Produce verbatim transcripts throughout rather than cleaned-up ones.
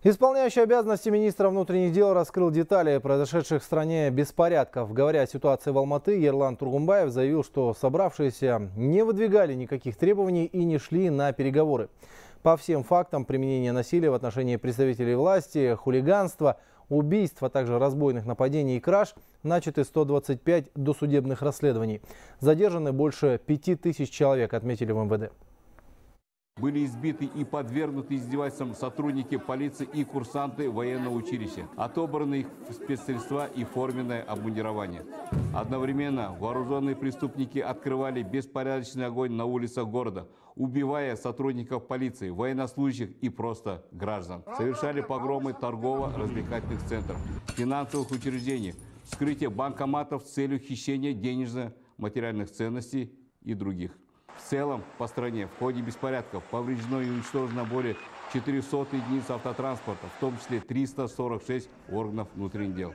Исполняющий обязанности министра внутренних дел раскрыл детали произошедших в стране беспорядков. Говоря о ситуации в Алматы, Ерлан Тургумбаев заявил, что собравшиеся не выдвигали никаких требований и не шли на переговоры. По всем фактам применения насилия в отношении представителей власти, хулиганства, убийств, а также разбойных нападений и краж начаты сто двадцать пять досудебных расследований. Задержаны больше пяти тысяч человек, отметили в эм вэ дэ. Были избиты и подвергнуты издевательствам сотрудники полиции и курсанты военного училища. Отобраны их спецсредства и форменное обмундирование. Одновременно вооруженные преступники открывали беспорядочный огонь на улицах города, убивая сотрудников полиции, военнослужащих и просто граждан. Совершали погромы торгово-развлекательных центров, финансовых учреждений, вскрытие банкоматов с целью хищения денежно-материальных ценностей и других. В целом по стране в ходе беспорядков повреждено и уничтожено более четырёхсот единиц автотранспорта, в том числе триста сорок шесть органов внутренних дел.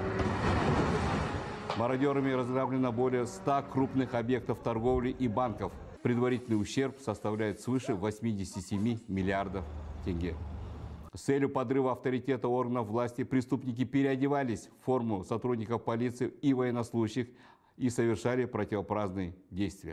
Мародерами разграблено более ста крупных объектов торговли и банков. Предварительный ущерб составляет свыше восьмидесяти семи миллиардов тенге. С целью подрыва авторитета органов власти преступники переодевались в форму сотрудников полиции и военнослужащих и совершали противоправные действия.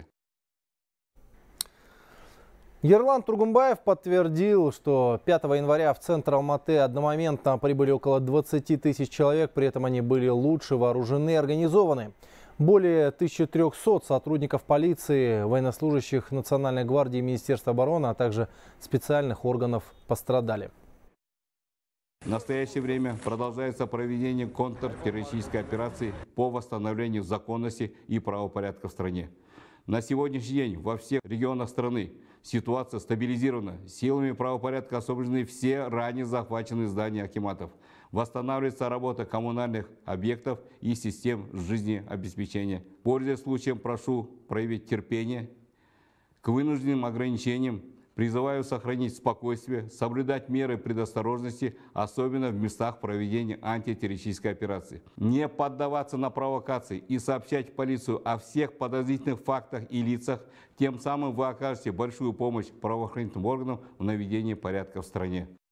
Ерлан Тургумбаев подтвердил, что пятого января в центр Алматы одномоментно прибыли около двадцати тысяч человек, при этом они были лучше вооружены и организованы. Более тысячи трёхсот сотрудников полиции, военнослужащих Национальной гвардии и Министерства обороны, а также специальных органов пострадали. В настоящее время продолжается проведение контртеррористической операции по восстановлению законности и правопорядка в стране. На сегодняшний день во всех регионах страны ситуация стабилизирована. Силами правопорядка освобождены все ранее захваченные здания акиматов. Восстанавливается работа коммунальных объектов и систем жизнеобеспечения. Пользуясь случаем, прошу проявить терпение к вынужденным ограничениям. Призываю сохранить спокойствие, соблюдать меры предосторожности, особенно в местах проведения антитеррористической операции. Не поддаваться на провокации и сообщать в полицию о всех подозрительных фактах и лицах. Тем самым вы окажете большую помощь правоохранительным органам в наведении порядка в стране.